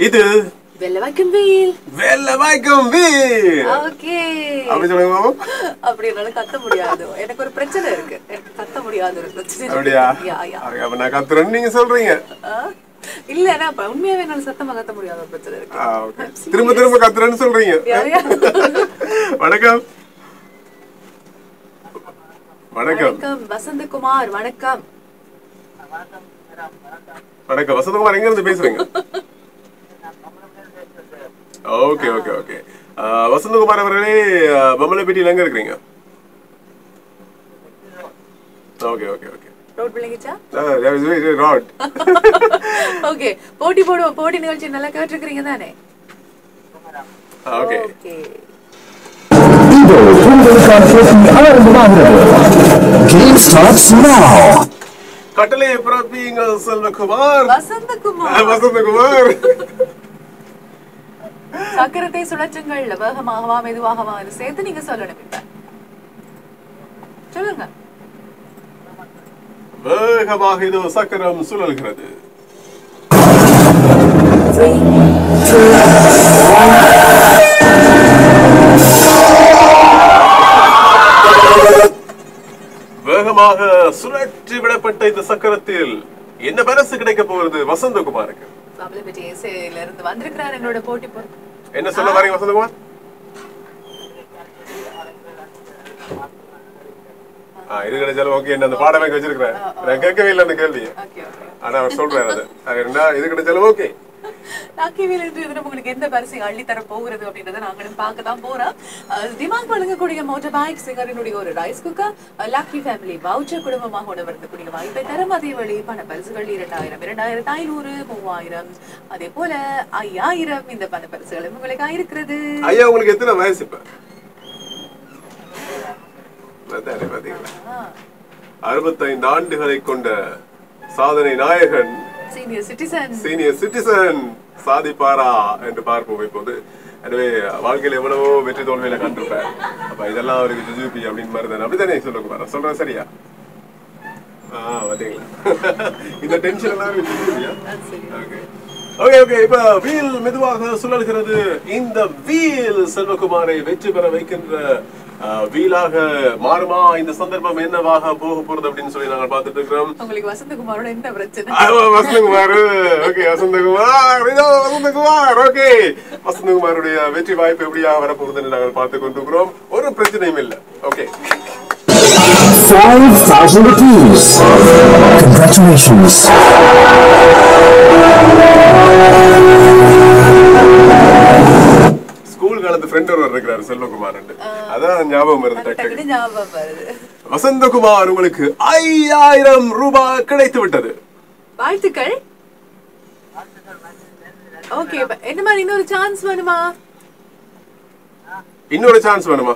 இது வெள்ளவாய்க்கும் வீல். வெள்ளவாய்க்கும் வீல். ஓகே. அப்படி சொல்லுங்க மாமா. அப்படி என்னால கத்த முடியாது. எனக்கு ஒரு பிரச்சனை இருக்கு. எனக்கு கத்த முடியாத ஒரு பிரச்சனை. அப்படியா? அப்ப நான் கத்துறேன்னு நீங்க சொல்றீங்க. இல்ல நான் உண்மையாவே என்னால சத்தமா கத்த முடியாத ஒரு பிரச்சனை இருக்கு. திரும்ப திரும்ப கத்துறேன்னு சொல்றீங்க. வணக்கம். வணக்கம். வசந்தகுமார். வணக்கம். வணக்கம் வசந்தகுமார், எங்க இருந்து பேசுறீங்க? Okay okay okay. வசந்தகுமார் அவர்களே, பம்பலப்பேட்டையில எங்க இருக்கீங்க? Okay okay okay. ரோட் விளங்கிச்சா? ரோட். ஓகே. போட்டி போடுவோம். போட்டி நிகழ்ச்சி நல்லா கேட்டிருக்கீங்க தானே? Okay. Okay. Game starts now. கட்டளை பிறப்பீங்க செல்வகுமார். வசந்தகுமார். வசந்தகுமார். சக்கரத்தை சுழற்றுங்கள். வேகமாகவா மெதுவாகவா இது சேர்த்து நீங்க சொல்லணும். இப்ப சொல்லுங்க. வேகமாக இது சக்கரம் சுழல்கிறது. வேகமாக சுழற்றி விடப்பட்ட இந்த சக்கரத்தில் என்ன பரிசு கிடைக்க போகிறது வசந்தகுமாருக்கு? இருந்து வந்திருக்கிறார் எங்களோட போட்டி. என்ன சொல்ல வரீங்க வசந்தகுமார்? இது கிடைச்சாலும் ஓகே. அந்த பாடமே வச்சிருக்கிறேன். நான் கேட்கவே இல்லை அந்த கேள்வி. ஆனா அவர் சொல்றாரு அது இது கிடைச்சாலும் ஓகே. உங்களுக்கு எந்த பரிசு அள்ளி தர போகிறது அப்படின்றத நாங்களும் பார்க்கத்தான் போறோம். டிமாண்ட் வழங்கக்கூடிய மோட்டார் பைக் சிங்கரினுடைய ஒரு rice cooker, lucky family voucher குடும்பமாக உணவருந்தக்கூடிய வாய்ப்பை தரும். அதே வழி பண பரிசுகள் 2000, 2500, 3000, அதே போல 5000 இந்த பண பரிசுகளும் உங்களுக்கு இருக்கிறது. ஐயா, உங்களுக்கு எத்தனை வயசு இப்ப? 65 ஆண்டுகளை கொண்ட சாதனை நாயகன், சீனியர் சிட்டிசன் சாதிப்பாரா என்று பார்ப்போம் இப்போது. எனவே வாழ்க்கையில் எவ்வளவோ வெற்றி தோல்வியில கண்டிருப்பேன். அப்ப இதெல்லாம் அவருக்கு ஜுஜுபி அப்படின்னு மாதிரி தானே? அப்படித்தானே சொல்லுங்க, சொல்றேன் சரியா? பாத்தீங்களா இந்த டென்ஷன் எல்லாம் ஜுஜுபியா? Okay okay. இப்ப வீல் மெதுவாக சுழல்கிறது. இந்த வீல் செல்வகுமாரை வெற்றி பெற வைக்கின்ற வீலாக மாறுமா? இந்த சந்தர்ப்பம் என்னவாக போக போறது அப்படின்னு சொல்லி நாங்க பாத்துட்டு இருக்கிறோம். உங்களுக்கு வசந்தகுமாரோட என்ன பிரச்சனை? வசந்தகுமார். ஓகே வசந்தகுமார். வசந்தகுமார். ஓகே, வசந்தகுமாருடைய வெற்றி வாய்ப்பு எப்படியா வரப்போகுதுன்னு நாங்கள் பார்த்து கொண்டிருக்கிறோம். ஒரு பிரச்சனையும் இல்லை. ஓகே. 5,000 rupees. Congratulations. ஸ்கூல் காலத்து ஃப்ரெண்ட் ஒருவர் இருக்கிறார் செல்வகுமார். அதான் ஞாபகம் வருது. வசந்தகுமார், உங்களுக்கு 5000 ரூபாய் கிடைத்து விட்டது. வாழ்த்துக்கள். ஓகே, என்ன மாதிரி இன்னொரு சான்ஸ் வேணுமா? இன்னொரு சான்ஸ் வேணுமா?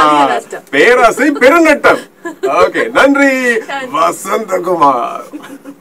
பேராசை பெருநட்டம். ஓகே, நன்றி வசந்தகுமார்.